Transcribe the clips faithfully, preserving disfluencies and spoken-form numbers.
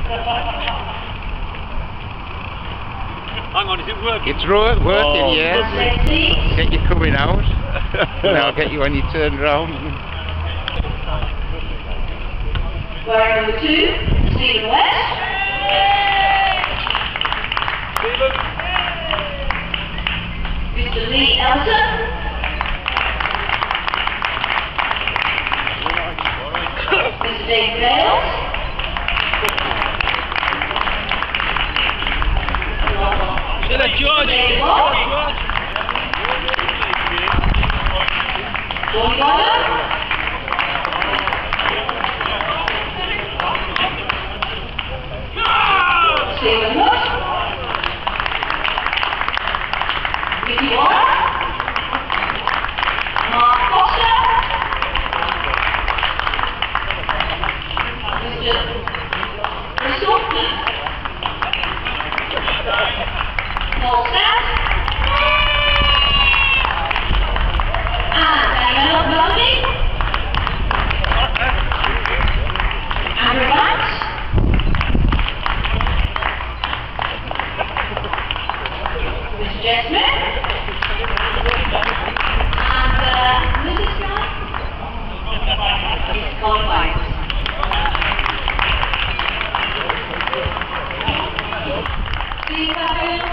Hang on, is it working? It's working, oh, yes. Get you coming out. And I'll get you when you turn round. Wearing number two, Stephen West. Stephen. Mister Lee Ellison. Mister Dave Bayles. Get a George! George! Boylan. Stephen Hutt. Vicky Waller. Mark Foster. Mister Driscoll. Paul Stout. And Mellanby. Mister Jeff Smith. And uh, Missus Stout. It's qualified. Steve Bayles.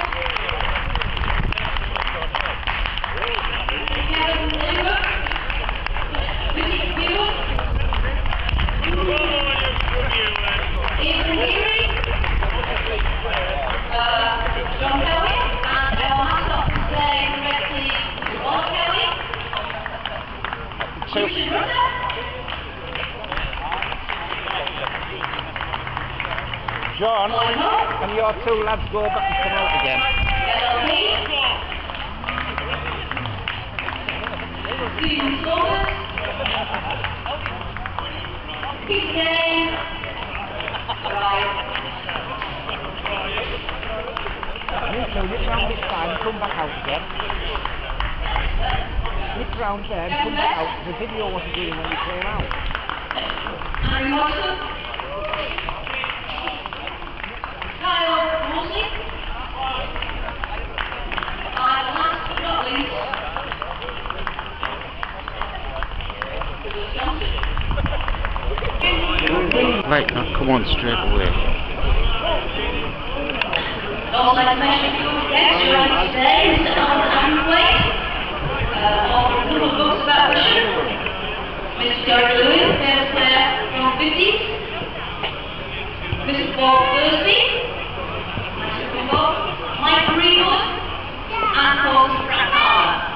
John, can your two lads go back and come out again? Stephen Saunders. Peter Day. Right. So nip round this side and come back out again. Nip round there and come back out. The video wasn't doing when you came out. Harry Morrison. Kyle Mosley. And last but not least, Right, now come on straight away. I'd like to mention a few guests who are on today. Mister Aniversary, uh, author of a number of books about Russian. Mister Gary Lewis, famous player from the fifties. Mister Bob Thursby. Mister Bob. Mike Greenwood. And of course, Frank Carter.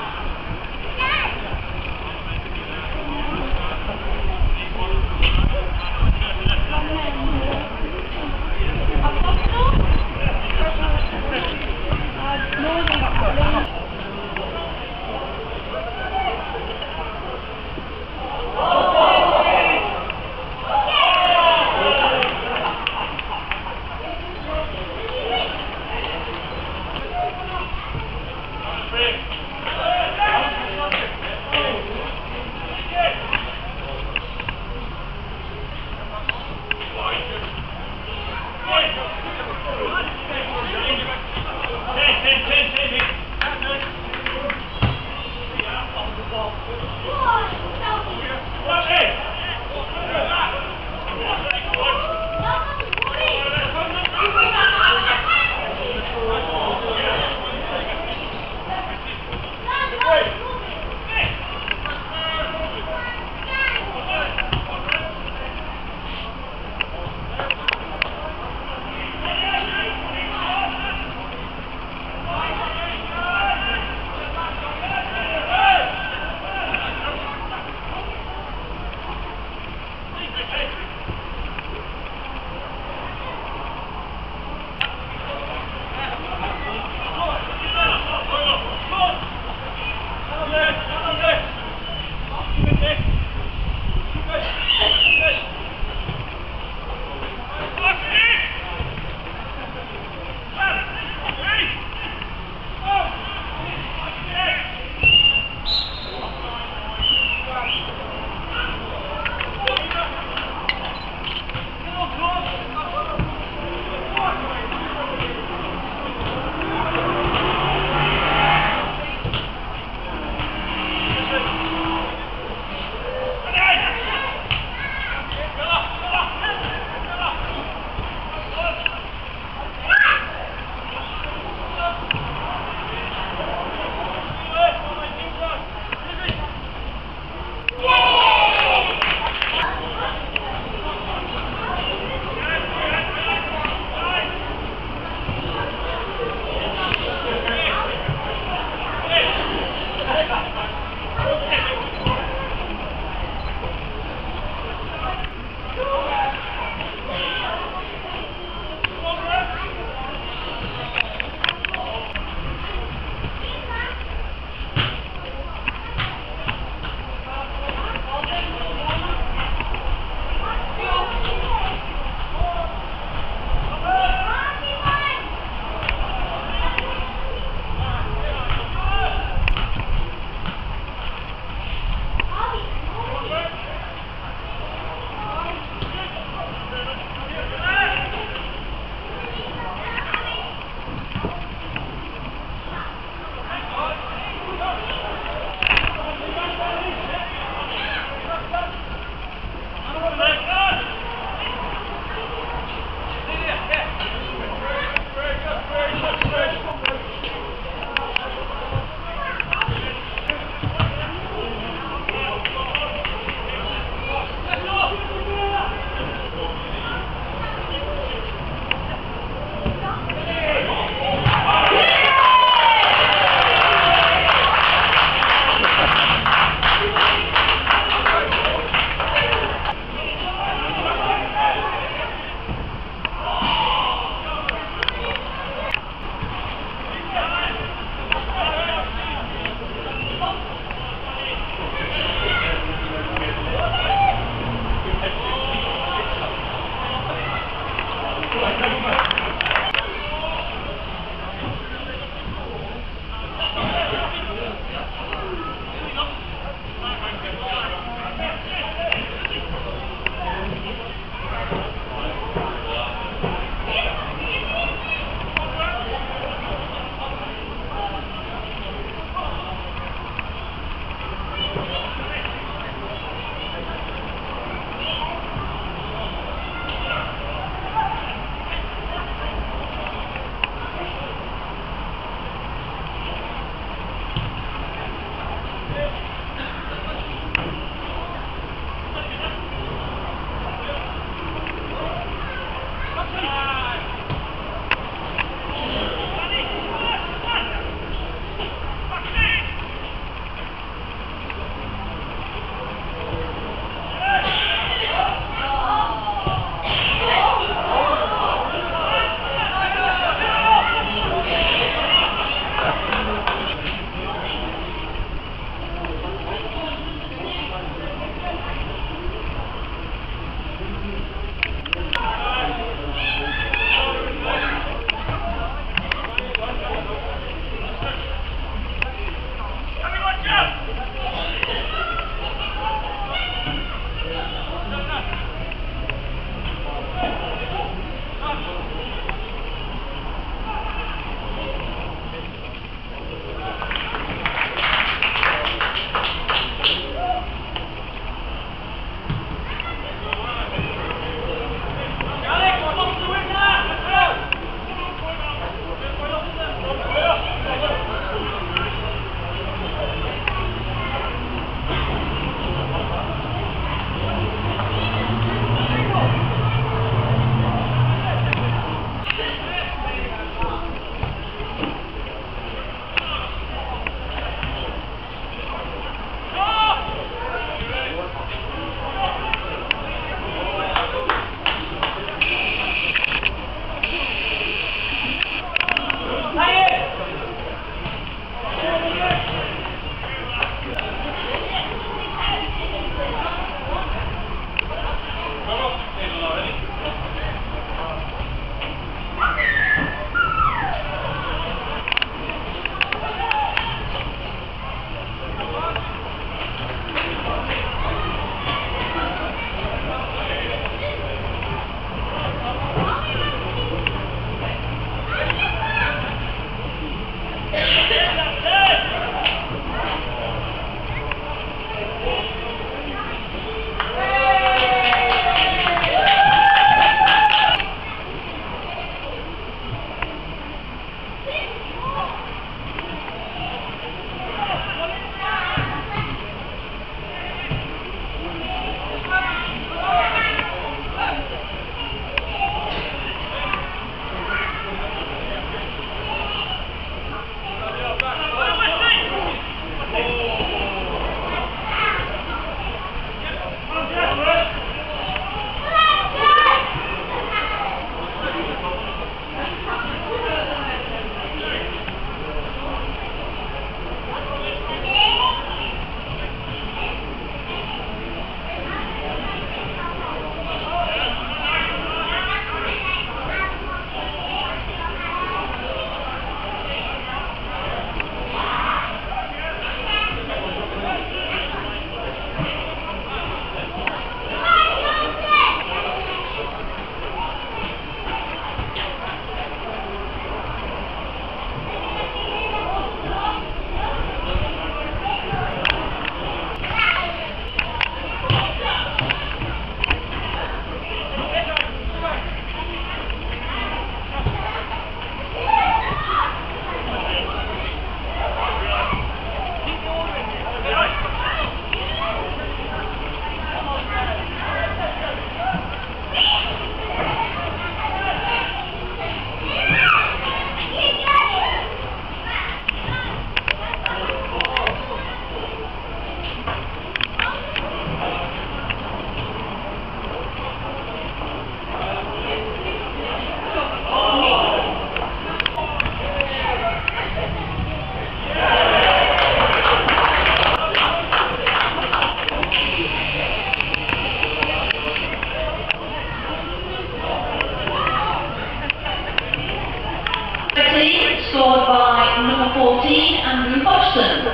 scored by number fourteen, Andrew Hodgson.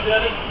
Dennis.